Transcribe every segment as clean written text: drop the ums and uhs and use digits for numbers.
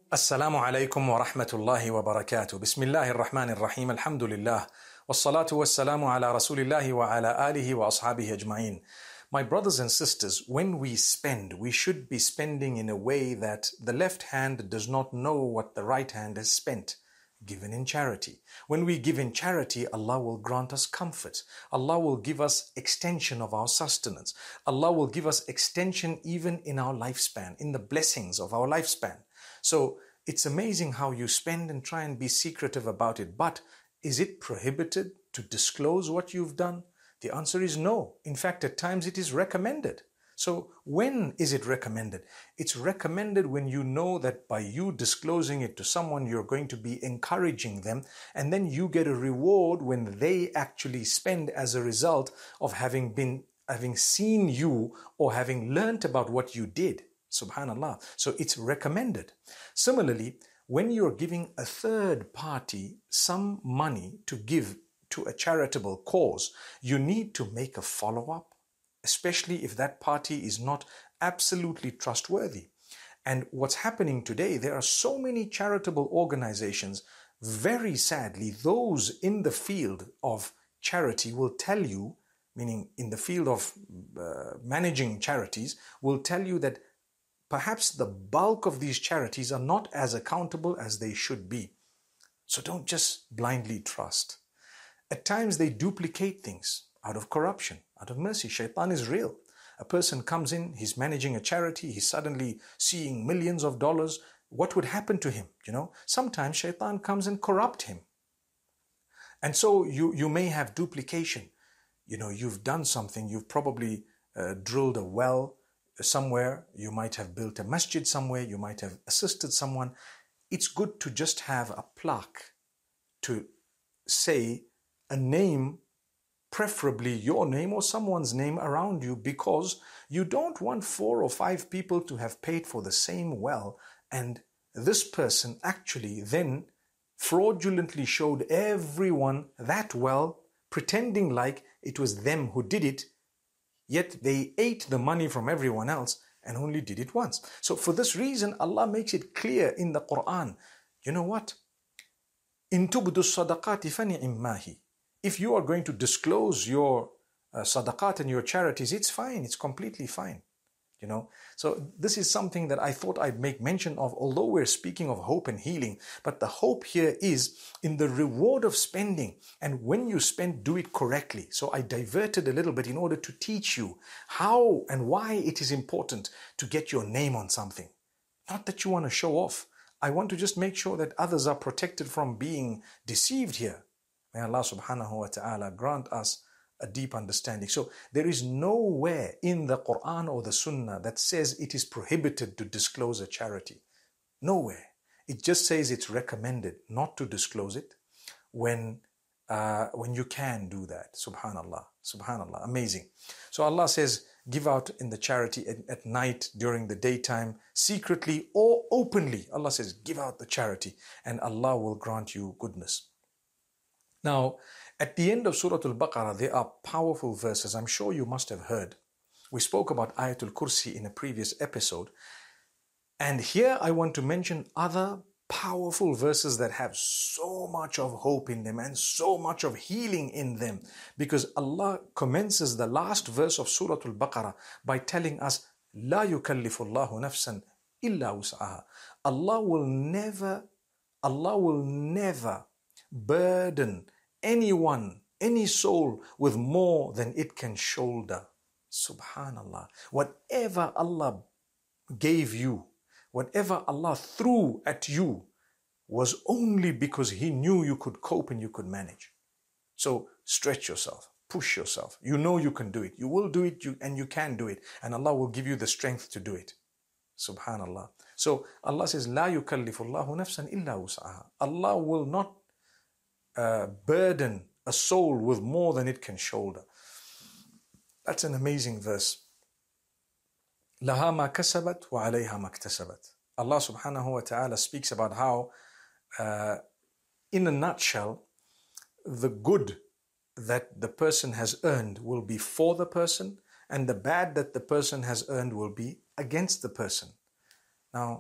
Assalamu alaikum wa rahmatullahi wa barakatuh. Bismillahir Rahmanir Rahim. Alhamdulillah. Wassalatu wassalamu ala rasulillahi wa ala alihi wa ashabihi ajma'in. My brothers and sisters, when we spend, we should be spending in a way that the left hand does not know what the right hand has spent. Given in charity. When we give in charity, Allah will grant us comfort. Allah will give us extension of our sustenance. Allah will give us extension even in our lifespan, in the blessings of our lifespan. So it's amazing how you spend and try and be secretive about it. But is it prohibited to disclose what you've done? The answer is no. In fact, at times it is recommended. So when is it recommended? It's recommended when you know that by you disclosing it to someone, you're going to be encouraging them, and then you get a reward when they actually spend as a result of having seen you or having learnt about what you did. Subhanallah. So it's recommended. Similarly, when you're giving a third party some money to give to a charitable cause, you need to make a follow-up, especially if that party is not absolutely trustworthy. And what's happening today, there are so many charitable organizations. Very sadly, those in the field of charity will tell you, meaning in the field of managing charities, will tell you that perhaps the bulk of these charities are not as accountable as they should be. So don't just blindly trust. At times they duplicate things out of corruption, out of mercy. Shaitan is real. A person comes in, he's managing a charity, he's suddenly seeing millions of dollars. What would happen to him? Sometimes Shaitan comes and corrupt him. And so you may have duplication. You've done something, you've probably drilled a well somewhere, you might have built a masjid somewhere, you might have assisted someone. It's good to just have a plaque to say a name, preferably your name or someone's name around you, because you don't want 4 or 5 people to have paid for the same well, and this person actually then fraudulently showed everyone that well, pretending like it was them who did it, yet they ate the money from everyone else and only did it once. So for this reason, Allah makes it clear in the Quran. You know what? In tubdu sadaqati fani'immahi. If you are going to disclose your sadaqat and your charities, it's fine. It's completely fine. So this is something that I thought I'd make mention of, although we're speaking of hope and healing. But the hope here is in the reward of spending. And when you spend, do it correctly. So I diverted a little bit in order to teach you how and why it is important to get your name on something. Not that you want to show off. I want to just make sure that others are protected from being deceived here. May Allah subhanahu wa ta'ala grant us a deep understanding. So there is nowhere in the Quran or the Sunnah that says it is prohibited to disclose a charity. Nowhere. It just says it's recommended not to disclose it when you can do that. Subhanallah. Subhanallah. Amazing. So Allah says, give out in the charity at night, during the daytime, secretly or openly. Allah says, give out the charity and Allah will grant you goodness. Now, at the end of Surah Al-Baqarah, there are powerful verses. I'm sure you must have heard. We spoke about Ayatul Kursi in a previous episode. And here I want to mention other powerful verses that have so much of hope in them and so much of healing in them. Because Allah commences the last verse of Surah Al-Baqarah by telling us, لا يكلف الله نفسا إلا وسعها. Allah will never burden anyone, any soul with more than it can shoulder. Subhanallah. Whatever Allah gave you, whatever Allah threw at you was only because He knew you could cope and you could manage. So stretch yourself, push yourself. You know you can do it. You will do it and you can do it. And Allah will give you the strength to do it. Subhanallah. So Allah says, لا يكلف الله نفسا إلا وسعها. Allah will not burden a soul with more than it can shoulder. That's an amazing verse. لها ما كسبت وعليها ما اكتسبت. Allah subhanahu wa ta'ala speaks about how, in a nutshell, the good that the person has earned will be for the person, and the bad that the person has earned will be against the person. Now,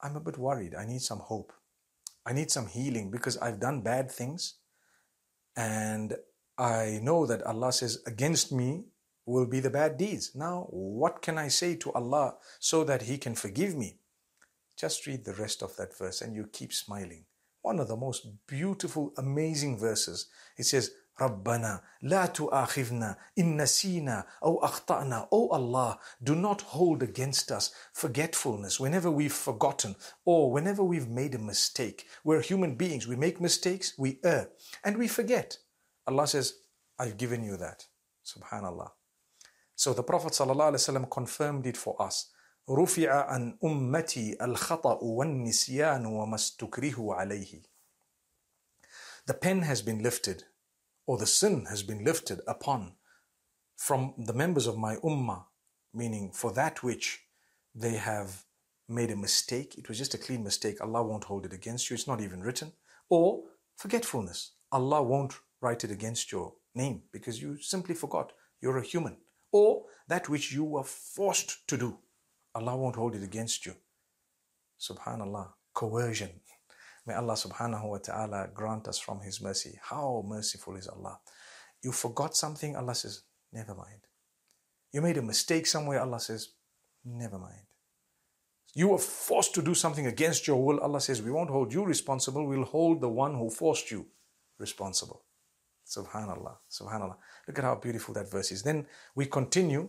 I'm a bit worried. I need some hope. I need some healing because I've done bad things. And I know that Allah says against me will be the bad deeds. Now, what can I say to Allah so that He can forgive me? Just read the rest of that verse and you keep smiling. One of the most beautiful, amazing verses. It says, رَبَّنَا لَا تُؤَاخِذْنَا إِن نَسِينَا أَوْ أَخْطَأْنَا. Oh Allah, do not hold against us forgetfulness whenever we've forgotten or whenever we've made a mistake. We're human beings. We make mistakes, we err, and we forget. Allah says, I've given you that. Subhanallah. So the Prophet ﷺ confirmed it for us. رُفِعَ عَنْ أُمَّتِي الْخَطَأُ وَالنِّسْيَانُ وَمَا اسْتُكْرِهُ عَلَيْهِ. The pen has been lifted, or the sin has been lifted upon from the members of my ummah, meaning for that which they have made a mistake. It was just a clean mistake. Allah won't hold it against you. It's not even written. Or forgetfulness. Allah won't write it against your name because you simply forgot. You're a human. Or that which you were forced to do. Allah won't hold it against you. Subhanallah. Coercion. May Allah subhanahu wa ta'ala grant us from His mercy. How merciful is Allah. You forgot something, Allah says, never mind. You made a mistake somewhere, Allah says, never mind. You were forced to do something against your will, Allah says, we won't hold you responsible, we'll hold the one who forced you responsible. Subhanallah, subhanallah. Look at how beautiful that verse is. Then we continue.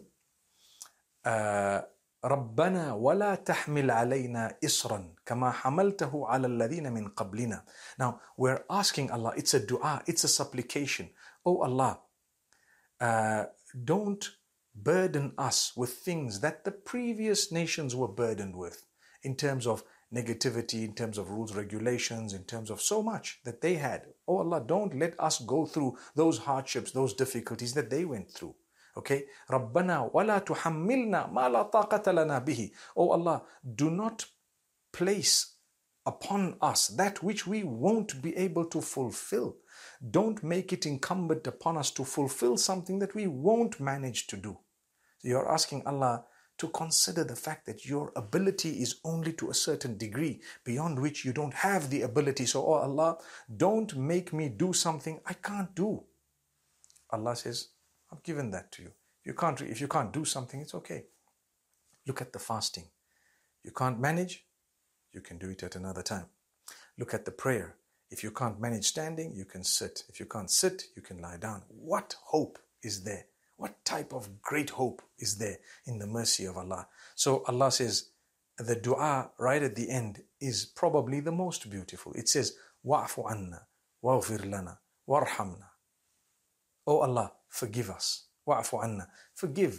رَبَّنَا وَلَا تَحْمِلْ عَلَيْنَا إِصْرًا كَمَا حَمَلْتَهُ عَلَى الَّذِينَ مِنْ قَبْلِنَا. Now, we're asking Allah, it's a dua, it's a supplication. Oh Allah, don't burden us with things that the previous nations were burdened with in terms of negativity, in terms of rules, regulations, in terms of so much that they had. Oh Allah, don't let us go through those hardships, those difficulties that they went through. Okay? رَبَّنَا وَلَا تُحَمِّلْنَا مَا لَا طَاقَةَ لَنَا بِهِ. Oh Allah, do not place upon us that which we won't be able to fulfill. Don't make it incumbent upon us to fulfill something that we won't manage to do. So you're asking Allah to consider the fact that your ability is only to a certain degree, beyond which you don't have the ability. So, oh Allah, don't make me do something I can't do. Allah says, I've given that to you. If you can't do something, it's okay. Look at the fasting. You can't manage, you can do it at another time. Look at the prayer. If you can't manage standing, you can sit. If you can't sit, you can lie down. What hope is there? What type of great hope is there in the mercy of Allah? So Allah says, the dua right at the end is probably the most beautiful. It says, wa'fu anna, waghfir lana, warhamna. Oh Allah, forgive us. Wa'fu anna. Forgive,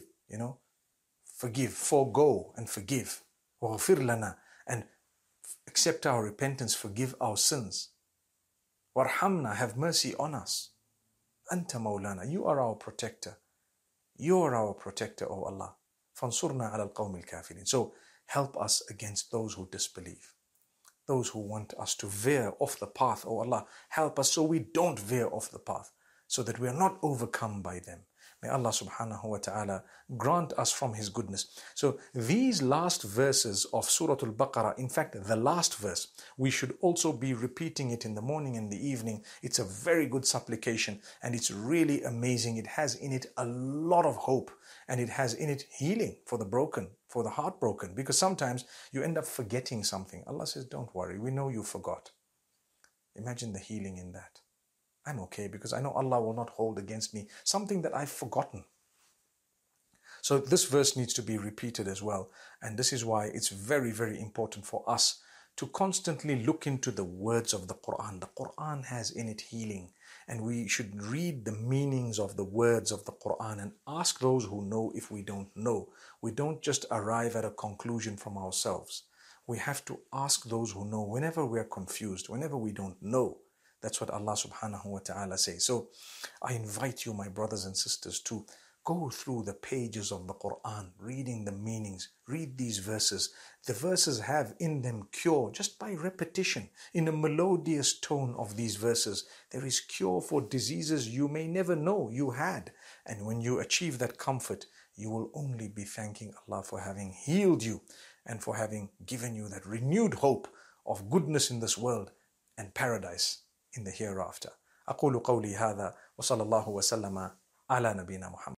forgive, forgo and forgive. Waghfir lana. And accept our repentance, forgive our sins. Warhamna, have mercy on us. Anta maulana, you are our protector. You are our protector, O Allah. Fansurna ala al-qawmi al-kafirin. So help us against those who disbelieve. Those who want us to veer off the path, O Allah. Help us so we don't veer off the path, so that we are not overcome by them. May Allah subhanahu wa ta'ala grant us from His goodness. So these last verses of Surah Al-Baqarah, in fact, the last verse, we should also be repeating it in the morning and the evening. It's a very good supplication and it's really amazing. It has in it a lot of hope and it has in it healing for the broken, for the heartbroken, because sometimes you end up forgetting something. Allah says, don't worry, we know you forgot. Imagine the healing in that. I'm okay because I know Allah will not hold against me something that I've forgotten. So this verse needs to be repeated as well. And this is why it's very, very important for us to constantly look into the words of the Quran. The Quran has in it healing. And we should read the meanings of the words of the Quran and ask those who know if we don't know. We don't just arrive at a conclusion from ourselves. We have to ask those who know whenever we are confused, whenever we don't know. That's what Allah subhanahu wa ta'ala says. So I invite you, my brothers and sisters, to go through the pages of the Quran, reading the meanings, read these verses. The verses have in them cure just by repetition. In a melodious tone of these verses, there is cure for diseases you may never know you had. And when you achieve that comfort, you will only be thanking Allah for having healed you and for having given you that renewed hope of goodness in this world and paradise in the hereafter. أقول قولي هذا وصلى الله وسلم على نبينا محمد.